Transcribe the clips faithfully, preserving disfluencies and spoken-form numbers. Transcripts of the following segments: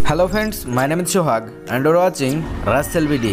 Hello friends, my name is Sohag and you're watching Rasel video.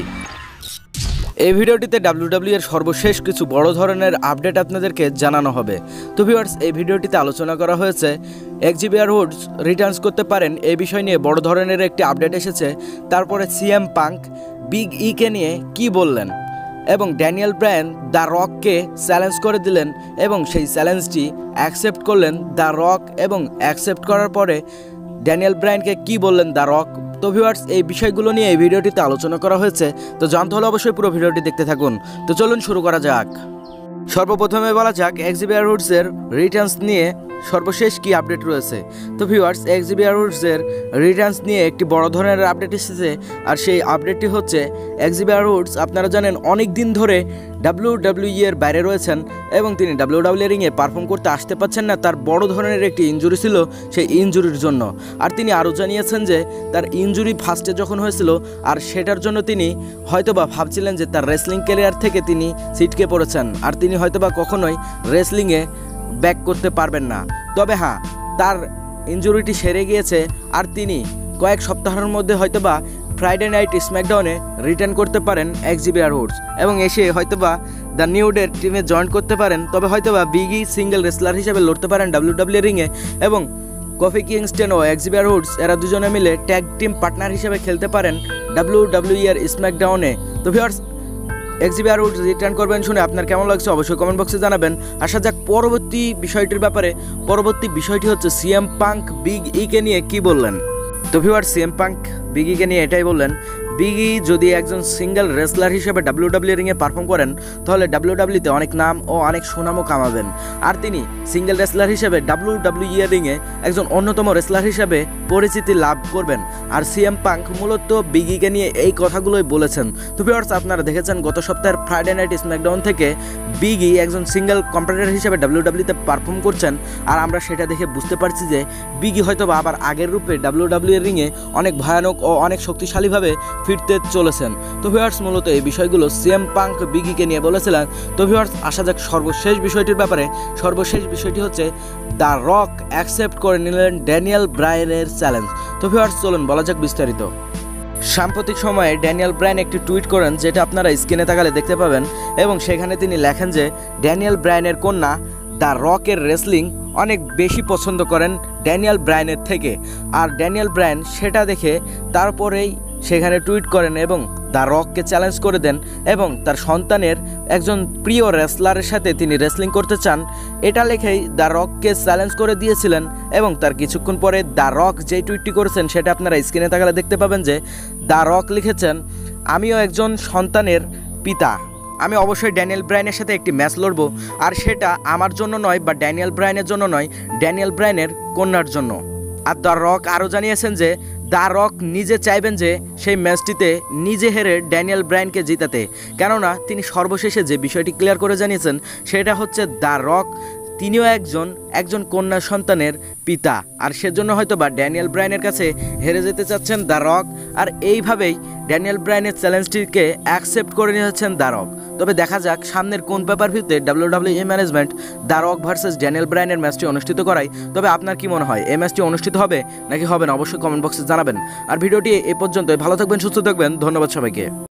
এই ভিডিওটিতে WWE এর সর্বশেষ কিছু বড় ধরনের আপডেট আপনাদেরকে জানানো হবে। তো ভিউয়ার্স, এই ভিডিওটিতে আলোচনা করা হয়েছে এক্সজেভিয়ার উডস রিটার্নস করতে পারেন এই বিষয় নিয়ে বড় ধরনের একটি আপডেট এসেছে। তারপরে সিএম পাঙ্ক বিগ ইকে নিয়ে কি বললেন এবং ড্যানিয়েল ব্রায়ান দ্য রককে চ্যালেঞ্জ করে দিলেন এবং সেই চ্যালেঞ্জটি অ্যাকসেপ্ট করলেন দ্য রক এবং অ্যাকসেপ্ট করার পরে ড্যানিয়েল ব্রায়ানকে কি বললেন দ্য রক। তো ভিউয়ার্স, এই বিষয়গুলো নিয়ে এই ভিডিওটিতে আলোচনা করা হয়েছে। তো জানতে হলে অবশ্যই পুরো ভিডিওটি দেখতে থাকুন। তো চলুন শুরু করা যাক। সর্বপ্রথমে বলা যাক এক্সজেভিয়ার উডসের রিটার্নস নিয়ে সর্বশেষ কি আপডেট রয়েছে। তো ভিউয়ার্স, এক্সজেভিয়ার উডসের রিটার্নস নিয়ে একটি বড় ধরনের আপডেট এসেছে। আর সেই আপডেটটি হচ্ছে এক্সজেভিয়ার উডস আপনারা জানেন অনেক দিন ধরে ডাব্লিউডাব্লিউই এর বাইরে রয়েছেন এবং তিনি ডাব্লিউডাব্লিউ রিংয়ে পারফর্ম করতে আসতে পারছেন না। তার বড় ধরনের একটি ইনজুরি ছিল, সেই ইনজুরির জন্য। আর তিনি আরও জানিয়েছেন যে তার ইনজুরি ফার্স্টে যখন হয়েছিল আর সেটার জন্য তিনি হয়তোবা ভাবছিলেন যে তার রেসলিং ক্যারিয়ার থেকে তিনি ছিটকে পড়েছেন আর তিনি হয়তোবা কখনোই রেসলিংয়ে ব্যাক করতে পারবেন না। তবে হ্যাঁ, তার ইনজুরিটি সেরে গিয়েছে আর তিনি কয়েক সপ্তাহের মধ্যে হয়তোবা ফ্রাইডে নাইট স্ম্যাকডাউনে রিটার্ন করতে পারেন এক্সজেভিয়ার উডস এবং এসে হয়তোবা দ্য নিউ ডের টিমে জয়েন করতে পারেন। তবে হয়তোবা বিগি সিঙ্গেল রেসলার হিসেবে লড়তে পারেন ডাব্লিউডাব্লিউ রিংয়ে এবং কফি কিংস্টন ও এক্সজেভিয়ার উডস এরা দুজনে মিলে ট্যাগ টিম পার্টনার হিসেবে খেলতে পারেন ডাব্লিউডাব্লিউই এর স্ম্যাকডাউনে। তো ভিউয়ার্স, এক্সজেভিয়ার উডস রিটার্ন করবেন শুনে আপনার কেমন লাগছে অবশ্যই কমেন্ট বক্সে জানাবেন। আসা যাক পরবর্তী বিষয়টির ব্যাপারে। পরবর্তী বিষয়টি হচ্ছে সিএম পাঙ্ক বিগ ইকে নিয়ে কি বললেন। তো ভিউয়ার্স, সিএম পাঙ্ক বিগ ইকে নিয়ে এটাই বললেন, বিগ ই যদি একজন সিঙ্গেল রেসলার হিসেবে ডাব্লিউডাব্লিউ রিংয়ে পারফর্ম করেন তাহলে ডাব্লিউডাব্লিউতে অনেক নাম ও অনেক সুনামও কামাবেন। আর তিনি সিঙ্গেল রেসলার হিসেবে ডাব্লিউডাব্লিউই এর রিংয়ে একজন অন্যতম রেসলার হিসেবে পরিচিতি লাভ করবেন। আর সিএম পাঙ্ক মূলত বিগ ইকে নিয়ে এই কথাগুলোই বলেছেন। তো ভিউয়ার্স, আপনারা দেখেছেন গত সপ্তাহের ফ্রাইডে নাইট স্ম্যাকডাউন থেকে বিগ ই একজন সিঙ্গেল কম্পিটিটর হিসেবে ডাব্লিউডাব্লিউতে পারফর্ম করছেন। আর আমরা সেটা দেখে বুঝতে পারছি যে বিগ ই হয়তো আবার আগের রূপে ডাব্লিউডাব্লিউ এর রিংয়ে অনেক ভয়ানক ও অনেক শক্তিশালীভাবে ফিরতে চলেছেন। তো ভিউয়ার্স, মূলত এই বিষয়গুলো সিএম পাঙ্ক বিগ ইকে নিয়ে বলেছিলেন। তো ভিউয়ার্স, আসা যাক সর্বশেষ বিষয়টির ব্যাপারে। সর্বশেষ বিষয়টি হচ্ছে দ্য রক অ্যাকসেপ্ট করে নিলেন ড্যানিয়েল ব্রায়ানের চ্যালেঞ্জ। তো ভিউয়ার্স, চলুন বলা যাক বিস্তারিত। সাম্প্রতিক সময়ে ড্যানিয়েল ব্রায়ান একটি টুইট করেন যেটা আপনারা স্ক্রিনে তাকালে দেখতে পাবেন এবং সেখানে তিনি লেখেন যে ড্যানিয়েল ব্রায়ানের কন্যা দ্য রকের রেসলিং অনেক বেশি পছন্দ করেন ড্যানিয়েল ব্রায়ানের থেকে। আর ড্যানিয়েল ব্রায়ান সেটা দেখে তারপরেই সেখানে টুইট করেন এবং দ্য রককে চ্যালেঞ্জ করে দেন এবং তার সন্তানের একজন প্রিয় রেসলারের সাথে তিনি রেসলিং করতে চান এটা লেখেই দ্য রককে চ্যালেঞ্জ করে দিয়েছিলেন। এবং তার কিছুক্ষণ পরে দ্য রক যেই টুইটটি করেছেন সেটা আপনারা স্ক্রিনে তাকালে দেখতে পাবেন যে দ্য রক লিখেছেন, আমিও একজন সন্তানের পিতা, আমি অবশ্যই ড্যানিয়েল ব্রায়ানের সাথে একটি ম্যাচ লড়ব। আর সেটা আমার জন্য নয় বা ড্যানিয়েল ব্রায়ানের জন্য নয়, ড্যানিয়েল ব্রায়ানের কন্যার জন্য। আর দ্য রক আরও জানিয়েছেন যে দ্য রক নিজে চাইবেন যে সেই ম্যাচটিতে নিজে হেরে ড্যানিয়েল ব্রায়ানকে জিতাতে, কেননা তিনি সর্বশেষে যে বিষয়টি ক্লিয়ার করে জানিয়েছেন সেটা হচ্ছে দ্য রক তিনিও একজন একজন কন্যা সন্তানের পিতা। আর সেজন্য হয়তো বা ড্যানিয়েল ব্রায়ানের কাছে হেরে যেতে চাচ্ছেন দ্য রক। আর এইভাবেই ড্যানিয়েল ব্রায়ানের চ্যালেঞ্জটিকে অ্যাকসেপ্ট করে নিয়েছেন দ্য রক। তবে দেখা যাক সামনের কোন পেপার ভিউতে WWE management the Rock versus Daniel ব্রায়ানের ম্যাচটি অনুষ্ঠিত করায়। তবে আপনার কি মনে হয় এই ম্যাচটি অনুষ্ঠিত হবে নাকি হবে না অবশ্যই কমেন্ট বক্সে জানাবেন। আর ভিডিওটি এ পর্যন্তই। ভালো থাকবেন, সুস্থ থাকবেন, ধন্যবাদ সবাইকে।